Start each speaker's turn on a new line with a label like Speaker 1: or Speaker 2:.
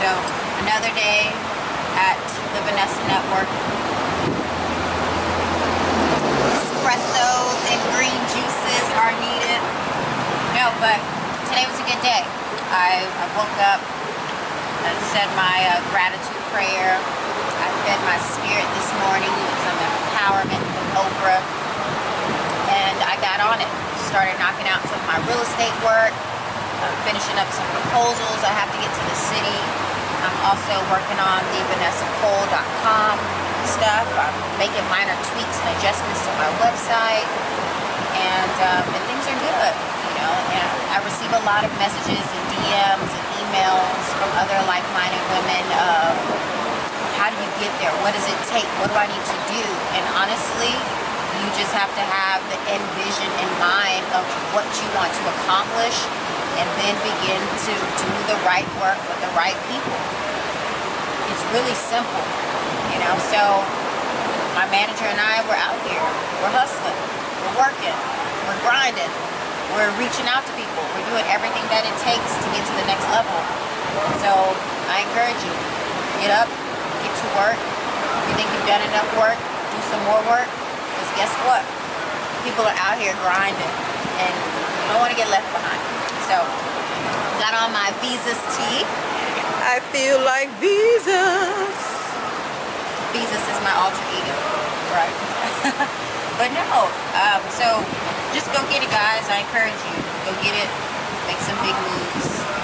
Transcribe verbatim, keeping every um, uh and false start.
Speaker 1: So another day at the Vanessa Network. Espressos and green juices are needed. No, but today was a good day. I, I woke up, I said my uh, gratitude prayer. I fed my spirit this morning with some empowerment from Oprah. And I got on it. Started knocking out some of my real estate work. I'm finishing up some proposals I have to get to the city. I'm also working on the vanessa cole dot com stuff. I'm making minor tweaks and adjustments to my website, and, um, and things are good, you know. And I receive a lot of messages and D Ms and emails from other like-minded women of how do you get there? What does it take? What do I need to do? And honestly, you just have to have the end vision in mind of what you want to accomplish, and then begin to do the right work with the right people. It's really simple, you know. So my manager and I, we're out here. We're hustling. We're working. We're grinding. We're reaching out to people. We're doing everything that it takes to get to the next level. So I encourage you, get up, get to work. If you think you've done enough work, do some more work. Because guess what? People are out here grinding, and you don't want to get left behind. So, got on my Visas tea. I feel like Visas. Visas is my alter ego, right? But no, um, so just go get it, guys. I encourage you. Go get it. Make some big moves.